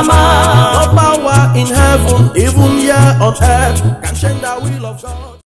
Mama. No power in heaven, even here on earth, can change the will of God.